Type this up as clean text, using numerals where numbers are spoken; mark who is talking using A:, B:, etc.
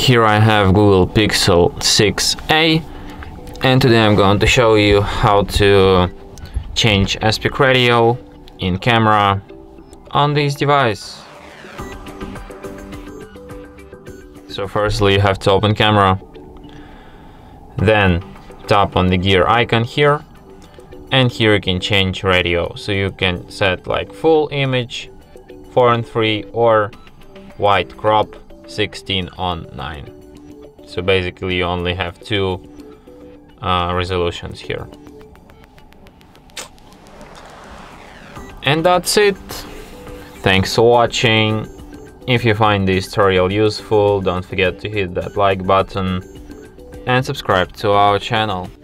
A: Here I have Google Pixel 6a, and today I'm going to show you how to change aspect ratio in camera on this device. So firstly you have to open camera, then tap on the gear icon here, and here you can change radio. So you can set like full image 4:3 or wide crop 16:9. So basically you only have two resolutions here. And that's it. Thanks for watching. If you find this tutorial useful, don't forget to hit that like button and subscribe to our channel.